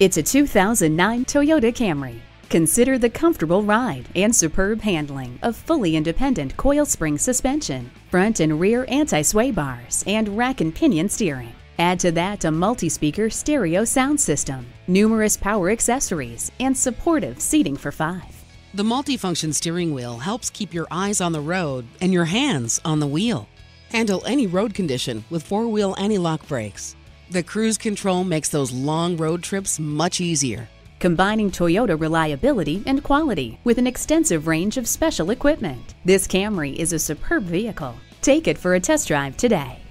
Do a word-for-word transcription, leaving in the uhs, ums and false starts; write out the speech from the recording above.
It's a two thousand nine Toyota Camry. Consider the comfortable ride and superb handling of fully independent coil spring suspension, front and rear anti-sway bars, and rack and pinion steering. Add to that a multi-speaker stereo sound system, numerous power accessories, and supportive seating for five. The multifunction steering wheel helps keep your eyes on the road and your hands on the wheel. Handle any road condition with four-wheel anti-lock brakes. The cruise control makes those long road trips much easier. Combining Toyota reliability and quality with an extensive range of special equipment, this Camry is a superb vehicle. Take it for a test drive today.